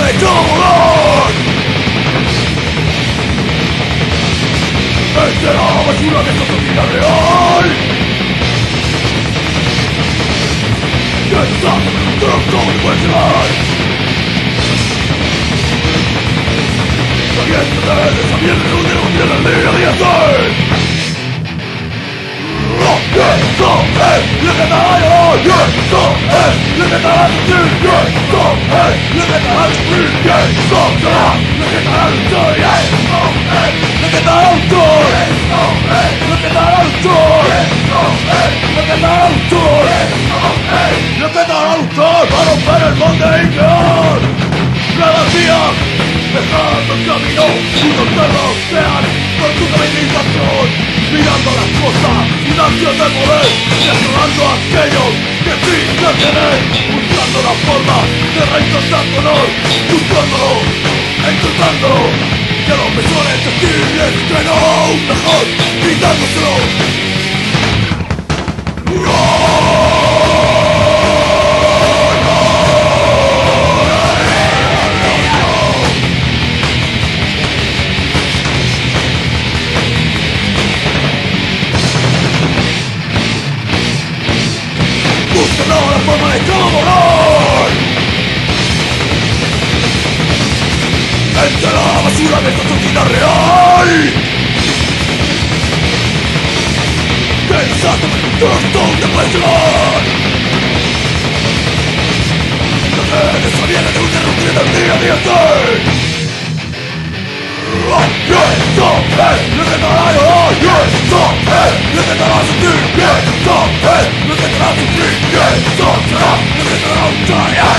me echó a volar. Entre la basura de esta sociedad real. Piensa, pero ¿cómo te puedes llevar? Sabiéndote de esa mierda donde no tiene el día a día ser. Eso es lo que te hago, eso es lo que te hago sentir, eso es lo que te hago sufrir, eso es lo que te hago sentir, eso es lo que te hago sentir, eso es lo que te hago sentir, eso es lo que te hago sentir, eso es lo que te hago sentir, para romper el molde y crear rebeldía, dejando el camino, unos perros sean por tu civilización. Mirando las cosas sin ansia de poder, destrozando a aquellos que sí que tienen, buscando la forma de reintentar tu honor, buscándolo, encontrándolo, que lo que suene decir es que no, mejor quitándoselo. Buscando la forma de cómo volar entre la basura de esta sociedad real. Pensando en dónde puedes llegar. No te desviene de un derrotero del día a día ser. Eso es lo que te hago, eso es lo que te hago sentir, eso es lo que te hago sufrir, eso será lo que te hago sentir.